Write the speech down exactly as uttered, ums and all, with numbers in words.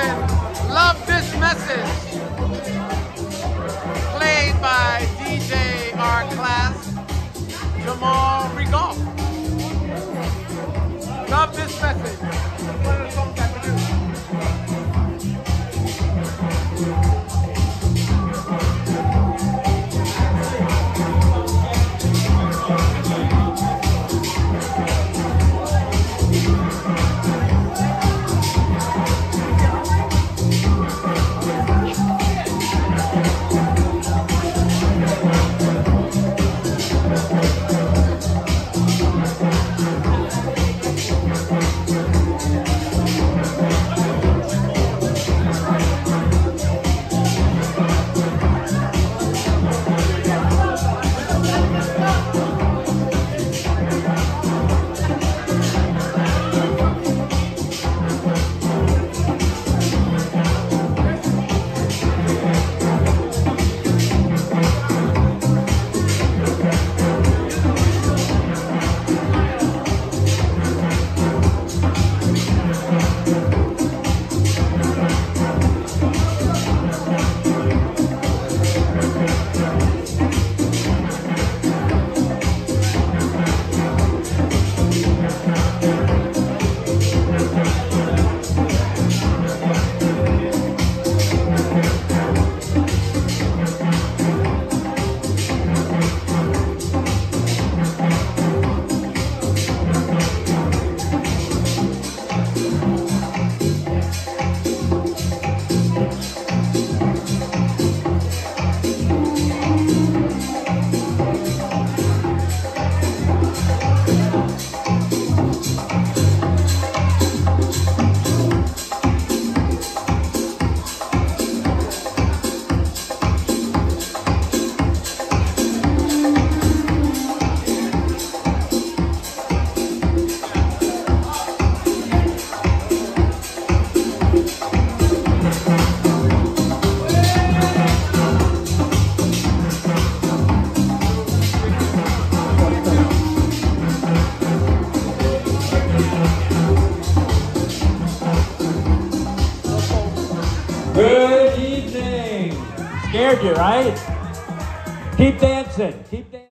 Staten, Love This Message, played by D J our class, Jamal Regal. Love This Message. One of the songs that we do. Good evening. Scared you, right? Keep dancing. Keep dancing.